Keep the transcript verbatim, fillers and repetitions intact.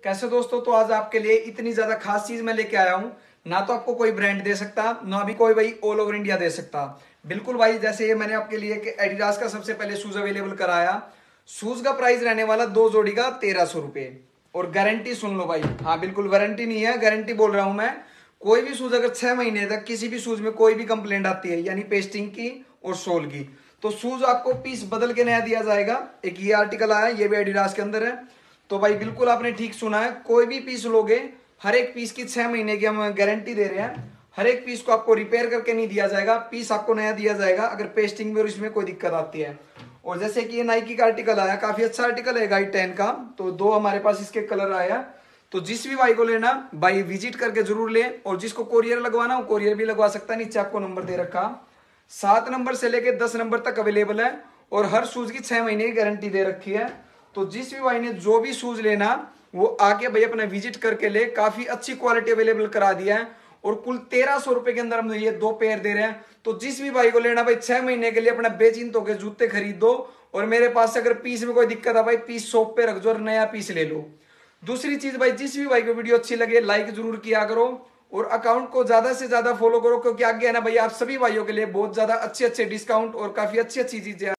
कैसे दोस्तों, तो आज आपके लिए इतनी ज्यादा खास चीज मैं लेके आया हूँ। ना तो आपको कोई ब्रांड दे सकता, ना भी कोई भाई ऑल ओवर इंडिया दे सकता। बिल्कुल भाई, जैसे ये मैंने आपके लिए एडिडास का सबसे पहले शूज अवेलेबल कराया। शूज का प्राइस रहने वाला दो जोड़ी का तेरह सौ रुपए। और गारंटी सुन लो भाई, हाँ बिल्कुल वारंटी नहीं है, गारंटी बोल रहा हूं मैं। कोई भी शूज अगर छह महीने तक किसी भी शूज में कोई भी कंप्लेंट आती है, यानी पेस्टिंग की और सोल की, तो शूज आपको पीस बदल के नया दिया जाएगा। एक ये आर्टिकल आया, ये भी एडिडास के अंदर है। तो भाई बिल्कुल आपने ठीक सुना है, कोई भी पीस लोगे, हर एक पीस की छह महीने की हम गारंटी दे रहे हैं। हर एक पीस को आपको रिपेयर करके नहीं दिया जाएगा, पीस आपको नया दिया जाएगा अगर पेस्टिंग में और इसमें कोई दिक्कत आती है। और जैसे कि ये नाइकी का आर्टिकल आया, काफी अच्छा आर्टिकल है गाइड टेन का। तो दो हमारे पास इसके कलर आया। तो जिस भी भाई को लेना, भाई विजिट करके जरूर ले। और जिसको कोरियर लगवाना, वो कोरियर भी लगवा सकता है, नीचे आपको नंबर दे रखा। सात नंबर से लेके दस नंबर तक अवेलेबल है। और हर शूज की छह महीने की गारंटी दे रखी है। तो जिस भी भाई ने जो भी शूज लेना, वो आके भाई अपना विजिट करके ले। काफी अच्छी क्वालिटी अवेलेबल करा दिया है। और कुल तेरह सौ रुपए के अंदर हम ये दो पेयर दे रहे हैं। तो जिस भी भाई को लेना, भाई छह महीने के लिए अपना बेचिंत होकर जूते खरीद दो। और मेरे पास से अगर पीस में कोई दिक्कत है, भाई पीस शॉप पे रख दो और नया पीस ले लो। दूसरी चीज भाई, जिस भी भाई को वीडियो अच्छी लगे, लाइक जरूर किया करो। और अकाउंट को ज्यादा से ज्यादा फॉलो करो, क्योंकि आगे है ना भाई, आप सभी भाइयों के लिए बहुत ज्यादा अच्छे अच्छे डिस्काउंट और काफी अच्छी अच्छी चीजें